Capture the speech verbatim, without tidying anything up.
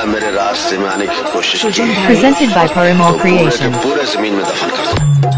मेरे रास्ते में आने की कोशिश की Presented by PARIMAL Creation. पूरे जमीन में दफन कर दूं।